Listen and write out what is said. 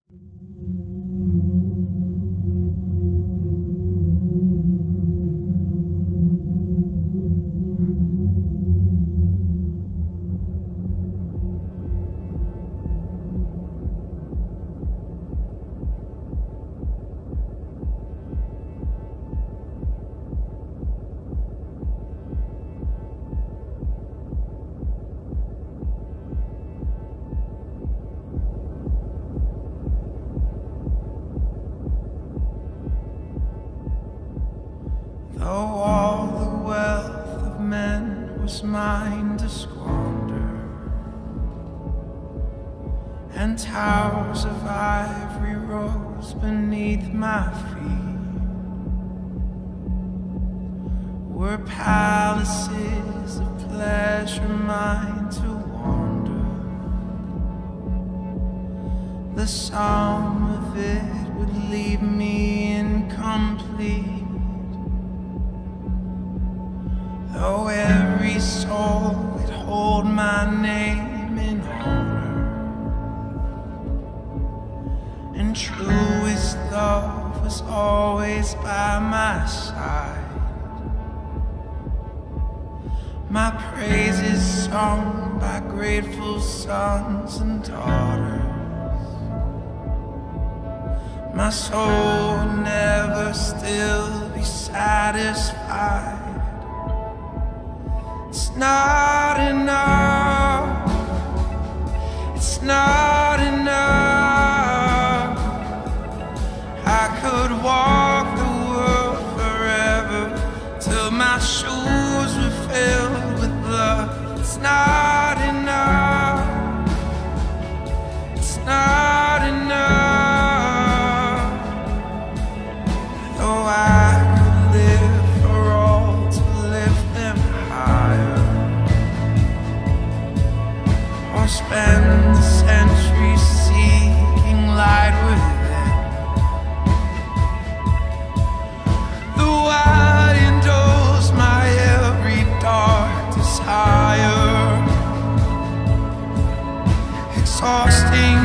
Though all the wealth of men was mine to squander, and towers of ivory rose beneath my feet, were palaces of pleasure mine to wander. The sum of it would leave me incomplete, though every soul would hold my name in honor, and truest love was always by my side. My praises sung by grateful sons and daughters. My soul would never still be satisfied. It's not enough, it's not enough. I could walk the world forever till my shoes were filled with blood. It's not enough, it's not enough. Though I could live for all to lift them higher, or spend the centuries seeking light within, though I indulge my every dark desire, exhausting